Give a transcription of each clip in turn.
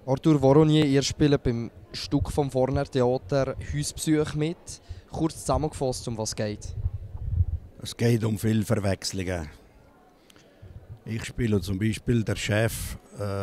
Arthur Voronier, ihr spielt beim Stück vom Forner Theater «Hausbesuch» mit. Kurz zusammengefasst, um was geht. Es geht um viele Verwechslungen. Ich spiele zum Beispiel der Chef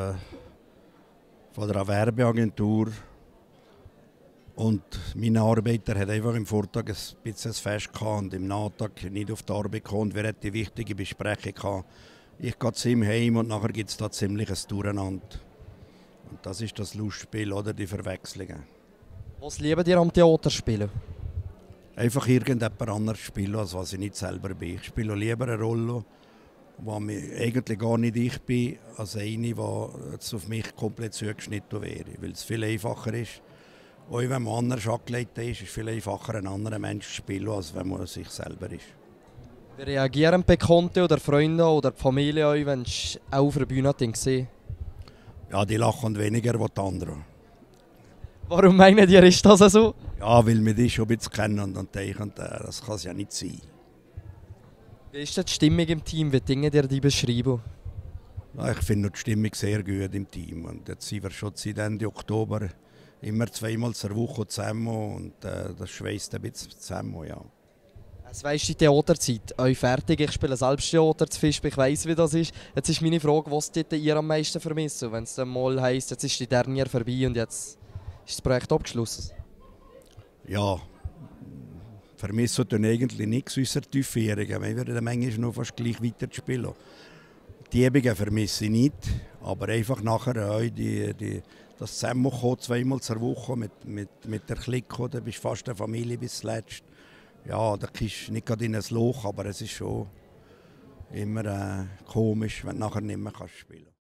von einer Werbeagentur und mein Arbeiter hat einfach im Vortag ein bisschen ein Fest gehabt und im Nachtag nicht auf die Arbeit gekommen und wir hatten die wichtige Besprechung gehabt. Ich gehe zu ihm heim und nachher gibt es da ziemlich ein Durcheinander. Und das ist das Lustspiel oder die Verwechslungen. Was liebt ihr am Theater spielen? Einfach irgendjemand anderes spielen, als was ich nicht selber bin. Ich spiele lieber eine Rolle, die eigentlich gar nicht ich bin, als eine, die jetzt auf mich komplett zugeschnitten wäre. Weil es viel einfacher ist. Auch wenn man anders angelegt ist, ist es viel einfacher, einen anderen Menschen zu spielen, als wenn man sich selber ist. Wie reagieren Bekannte oder Freunde oder die Familie euch, wenn sie auch auf der Bühne sehen? Ja, die lachen weniger als die anderen. Warum meint ihr, ist das so? Ja, weil wir die schon ein bisschen kennen und denken, das kann es ja nicht sein. Wie ist denn die Stimmung im Team? Wie Dinge ihr die beschreiben? Ja, ich finde die Stimmung sehr gut im Team. Und jetzt sind wir schon seit Ende Oktober immer zweimal zur Woche zusammen und das schweißt ein bisschen zusammen, ja. Es weisst die Theaterzeit, euch fertig. Ich spiele selbst Theater zu Fischb, ich weiss, wie das ist. Jetzt ist meine Frage, was ihr am meisten vermisst? Wenn es dann mal heisst, jetzt ist die Dernier vorbei und jetzt ist das Projekt abgeschlossen. Ja, vermissen tun eigentlich nichts, außer die Aufführungen. Wir würden manchmal noch fast gleich weiterspielen. Die Übungen vermisse ich nicht, aber einfach nachher auch das Zusammenkommen zweimal zur Woche mit der Clique, da bist du fast eine Familie bis zuletzt. Ja, da gehst du nicht gerade in ein Loch, aber es ist schon immer komisch, wenn du nachher nicht mehr spielen kannst.